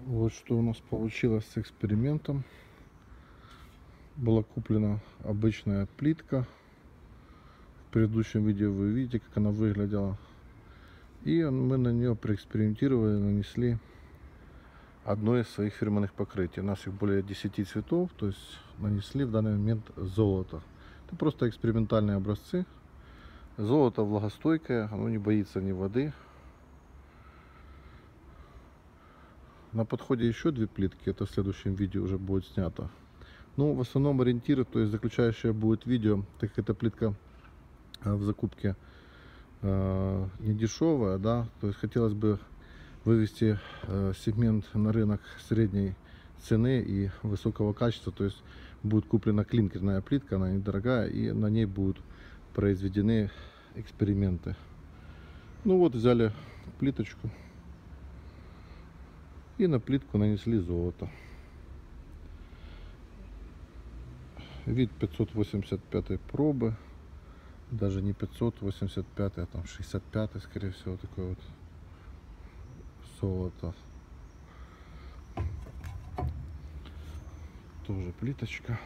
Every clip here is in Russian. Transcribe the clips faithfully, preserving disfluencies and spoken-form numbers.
Вот что у нас получилось с экспериментом. Была куплена обычная плитка. В предыдущем видео вы видите, как она выглядела. И мы на нее проэкспериментировали, нанесли одно из своих фирменных покрытий. У нас их более десяти цветов, то есть нанесли в данный момент золото. Это просто экспериментальные образцы. Золото влагостойкое, оно не боится ни воды. На подходе еще две плитки, это в следующем видео уже будет снято. Ну, в основном ориентир, то есть заключающее будет видео, так как эта плитка в закупке э, не дешевая, да, то есть хотелось бы вывести э, сегмент на рынок средней цены и высокого качества, то есть будет куплена клинкерная плитка, она недорогая, и на ней будут произведены эксперименты. Ну вот, взяли плиточку и на плитку нанесли золото. Вид пятьсот восемьдесят пятой пробы, даже не пятьсот восемьдесят пять, а там шестьдесят пять, скорее всего, такое вот золото. Тоже плиточка.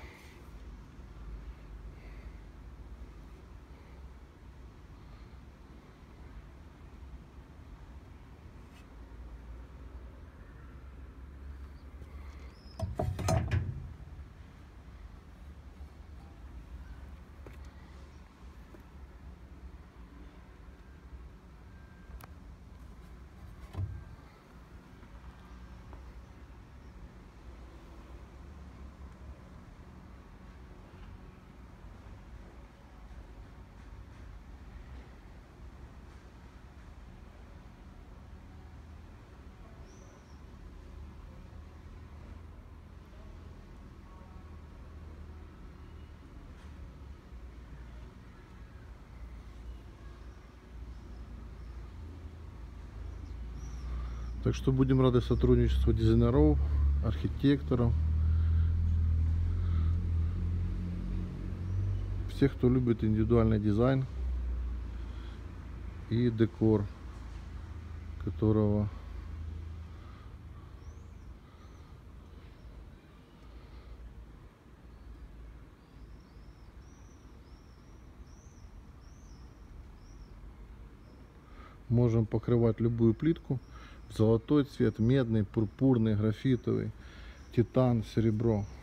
Так что будем рады сотрудничеству дизайнеров, архитекторов, всех, кто любит индивидуальный дизайн и декор, которого можем покрывать любую плитку. Золотой цвет, медный, пурпурный, графитовый, титан, серебро.